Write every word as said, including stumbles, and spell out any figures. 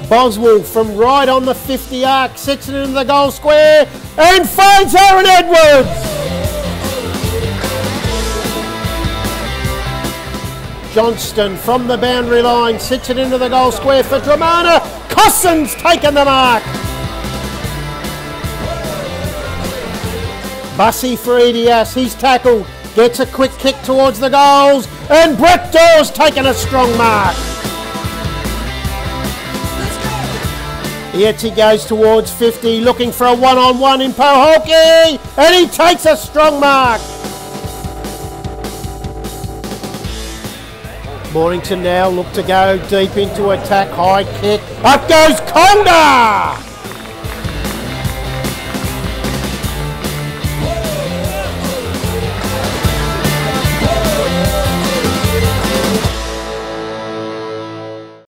Boswell from right on the fifty arc, sits it into the goal square and finds Aaron Edwards. Johnston from the boundary line, sits it into the goal square for Dramana. Cosson's taken the mark. Bussy for E D S, he's tackled, gets a quick kick towards the goals, and Brett Dawes taken a strong mark. Yet he goes towards fifty, looking for a one-on-one in Poholke, and he takes a strong mark. Mornington now look to go deep into attack, high kick, up goes Conda!